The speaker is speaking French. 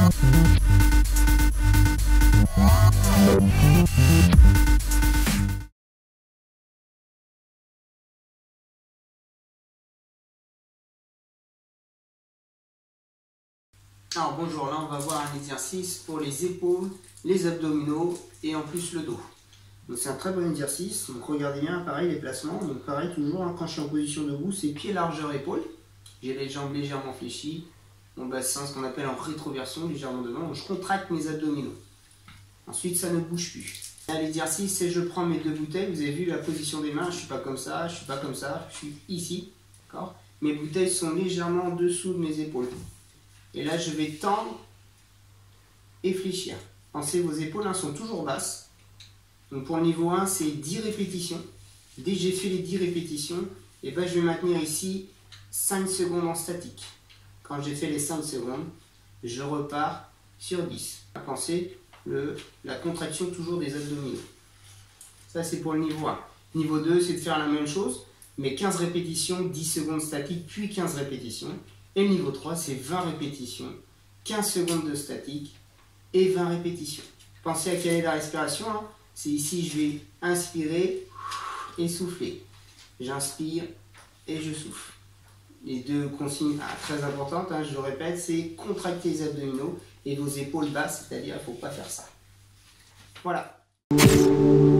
Alors bonjour, là on va voir un exercice pour les épaules, les abdominaux et en plus le dos. Donc c'est un très bon exercice, donc regardez bien, pareil les placements, donc pareil toujours, hein, quand je suis en position debout, c'est pied largeur épaule, j'ai les jambes légèrement fléchies, mon bassin, ce qu'on appelle en rétroversion, légèrement devant, donc je contracte mes abdominaux. Ensuite ça ne bouge plus. Là l'exercice c'est je prends mes deux bouteilles, vous avez vu la position des mains, je ne suis pas comme ça, je ne suis pas comme ça, je suis ici, d'accord. Mes bouteilles sont légèrement en dessous de mes épaules. Et là, je vais tendre et fléchir. Pensez, vos épaules sont toujours basses. Donc pour le niveau 1, c'est 10 répétitions. Dès que j'ai fait les 10 répétitions, et ben, je vais maintenir ici 5 secondes en statique. Quand j'ai fait les 5 secondes, je repars sur 10. Pensez, la contraction toujours des abdominaux. Ça, c'est pour le niveau 1. Niveau 2, c'est de faire la même chose, mais 15 répétitions, 10 secondes statique, puis 15 répétitions. Et le niveau 3, c'est 20 répétitions, 15 secondes de statique et 20 répétitions. Pensez à quelle est la respiration. Hein. C'est ici, je vais inspirer et souffler. J'inspire et je souffle. Les deux consignes très importantes, hein, je le répète, c'est contracter les abdominaux et vos épaules basses, c'est-à-dire il ne faut pas faire ça. Voilà.